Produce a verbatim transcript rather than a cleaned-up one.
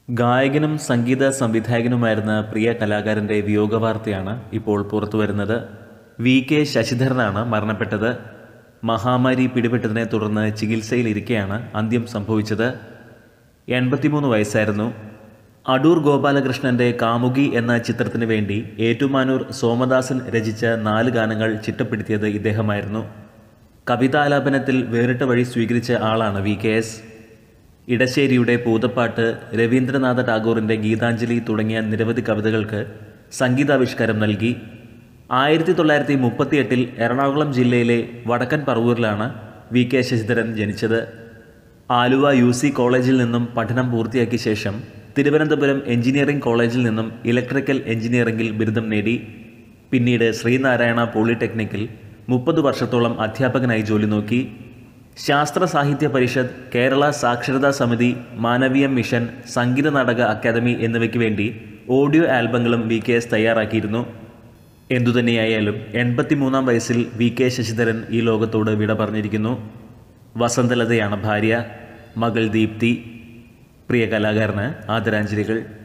ഗായകനും സംഗീത സംവിധായകനുമായിരുന്ന പ്രിയ കലാകാരൻ്റെ വിയോഗവാർത്തയാണ് ഇപ്പോൾ പുറത്തുവരുന്നത്. വി കെ ശശിധരനാണ് മരണപ്പെട്ടത്. മഹാമാരി പിടിപെട്ടതിനെ തുടർന്ന് ചികിത്സയിലിരിക്കെയാണ് അന്ത്യം സംഭവിച്ചത്. എൺപത്തിമൂന്ന് വയസ്സായിരുന്നു. അടൂർ ഗോപാലകൃഷ്ണൻ്റെ കാമുകി എന്ന ചിത്രത്തിന് വേണ്ടി ഏറ്റുമാനൂർ സോമദാസൻ രചിച്ച നാല് ഗാനങ്ങൾ ചിട്ടപ്പെടുത്തിയത് ഇദ്ദേഹമായിരുന്നു. കവിതാലാപനത്തിൽ വേറിട്ട വഴി സ്വീകരിച്ച ആളാണ് വി കെ എസ്. ഇടശ്ശേരിയുടെ പൂതപ്പാട്ട്, രവീന്ദ്രനാഥ ടാഗോറിൻ്റെ ഗീതാഞ്ജലി തുടങ്ങിയ നിരവധി കവിതകൾക്ക് സംഗീതാവിഷ്കാരം നൽകി. ആയിരത്തി തൊള്ളായിരത്തി മുപ്പത്തി എട്ടിൽ എറണാകുളം ജില്ലയിലെ വടക്കൻ പറവൂരിലാണ് വി കെ ശശിധരൻ ജനിച്ചത്. ആലുവ യു സി കോളേജിൽ നിന്നും പഠനം പൂർത്തിയാക്കിയ ശേഷം തിരുവനന്തപുരം എഞ്ചിനീയറിംഗ് കോളേജിൽ നിന്നും ഇലക്ട്രിക്കൽ എഞ്ചിനീയറിംഗിൽ ബിരുദം നേടി. പിന്നീട് ശ്രീനാരായണ പോളിടെക്നിക്കിൽ മുപ്പത് വർഷത്തോളം അധ്യാപകനായി ജോലി നോക്കി. ശാസ്ത്ര സാഹിത്യ പരിഷത്ത്, കേരള സാക്ഷരതാ സമിതി, മാനവീയം മിഷൻ, സംഗീത നാടക അക്കാദമി എന്നിവയ്ക്ക് വേണ്ടി ഓഡിയോ ആൽബങ്ങളും വി കെ എസ് തയ്യാറാക്കിയിരുന്നു. എന്തുതന്നെയായാലും എൺപത്തിമൂന്നാം വയസ്സിൽ വി കെ ശശിധരൻ ഈ ലോകത്തോട് വിട പറഞ്ഞിരിക്കുന്നു. വസന്തലതയാണ് ഭാര്യ. മകൾ ദീപ്തി. പ്രിയ കലാകാരന് ആദരാഞ്ജലികൾ.